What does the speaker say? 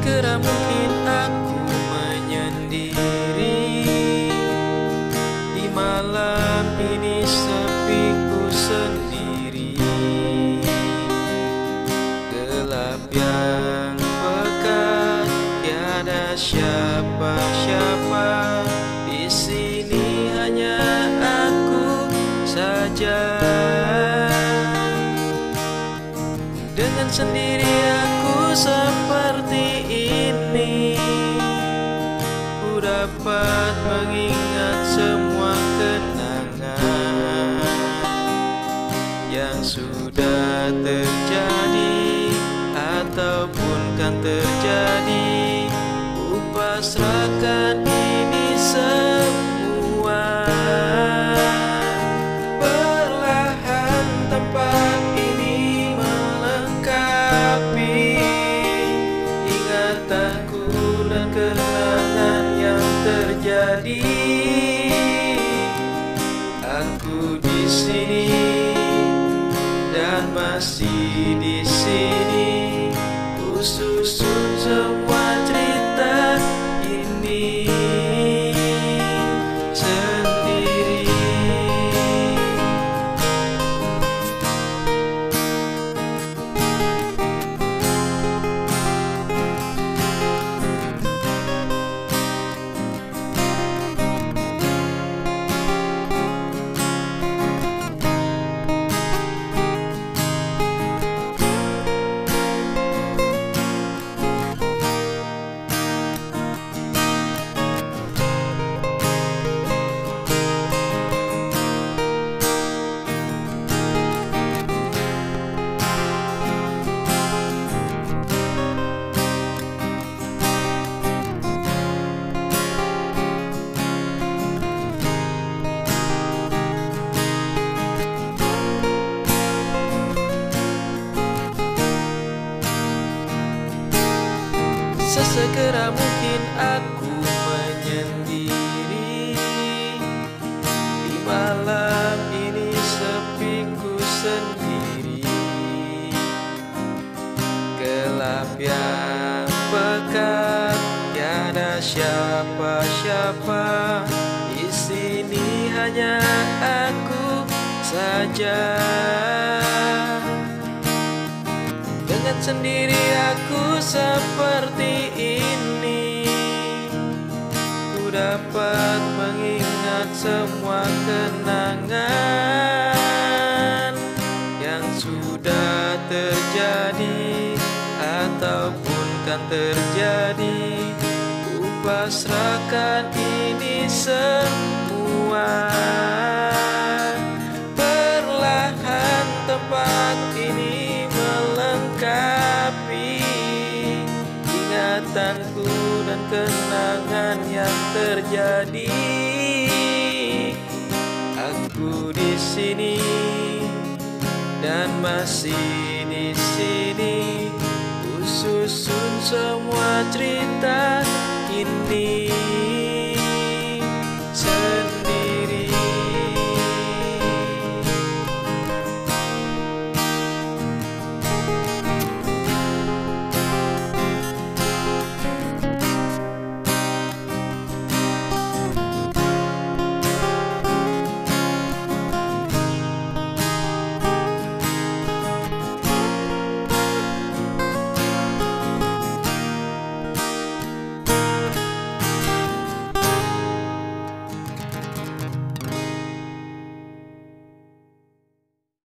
Sesegera mungkin aku menyendiri di malam ini, sepiku sendiri. Gelap yang pekat, tiada siapa-siapa. Di sini hanya aku saja. Dengan sendiri aku seperti ini, ku dapat mengingat semua kenangan yang sudah terjadi ataupun kan terjadi. Ku pasrahkan ini semua. Perlahan tempat ini melengkapi ingatanku dan kenangan yang terjadi. Aku di sini dan masih di sini, ku susun semua cerita ini sendiri. Sesegera mungkin aku menyendiri di malam ini, sepiku sendiri. Gelap yang pekat, tiada siapa-siapa. Di sini hanya aku saja. Dengan sendiri aku seperti ini, ku dapat mengingat semua kenangan yang sudah terjadi ataupun kan terjadi. Ku pasrahkan ini semua. Perlahan tempat ini melengkapi ingatanku dan kenangan yang terjadi. Aku di sini dan masih di sini, ku susun semua cerita ini